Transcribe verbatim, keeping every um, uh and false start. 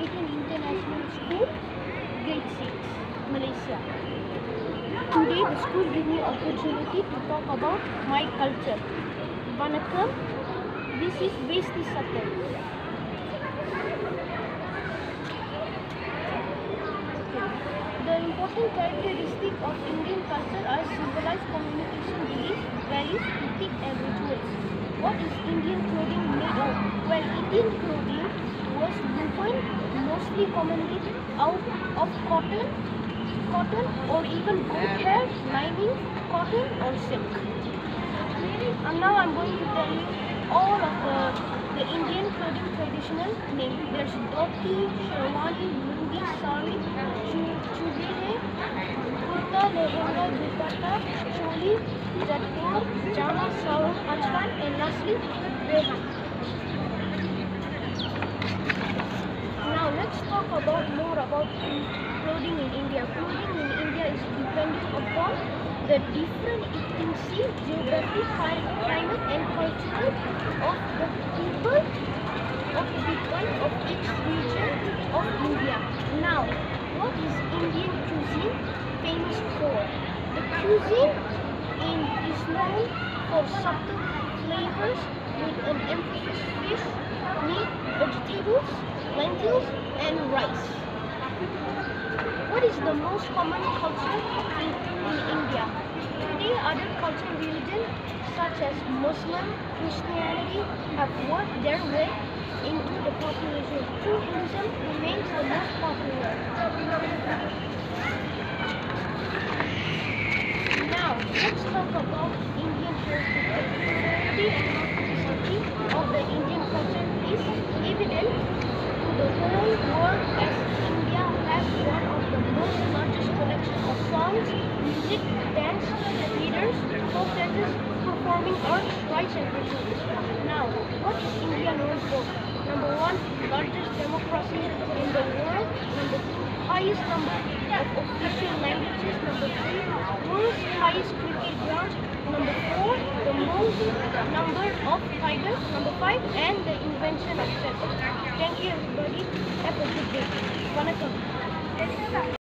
Brighton International School, grade six, Malaysia. Today the school gives me opportunity to talk about my culture. Vanakkam, this is Vesti Satam. The important characteristic of Indian culture are civilized communication beliefs, values, ethics and rituals. What is Indian clothing made of? Well, Indian clothing was woven mostly commonly out of cotton, cotton or even goat hair, lining, cotton or silk. And now I'm going to tell you all of the, the Indian clothing traditional names. There's dhoti, sherwani, lungi, sari, chudri, kurta, lehenga, dupatta, choli, jador, jama, sarong, achwan, and lastly, rehan. Now let's talk about more about clothing in India. Clothing in India is dependent upon the different ethnicity, geography, climate and culture of the people of the people of each region of India. Now, what is Indian cuisine famous for? The cuisine in is known for subtle flavors with an emphasis fish, meat, vegetables, lentils and rice. What is the most common culture in, in India? Today, other cultural religions such as Muslim, Christianity have worked their way into the population. True Hinduism remains the most popular. Now, let's talk about Indian heritage. The authenticity of the Indian culture is evident to the whole world as India has one of the most largest collections of songs, music, dance, theaters, folk dances, performing arts, rites and rituals. Now, what is India known for? Number one, largest democracy in the world. Number two, highest number of official languages. Number three, world's highest cricket ground. Number four, the most number of tigers. Number five, and the invention of chess. Thank you everybody. Have a good day. Vanakkam.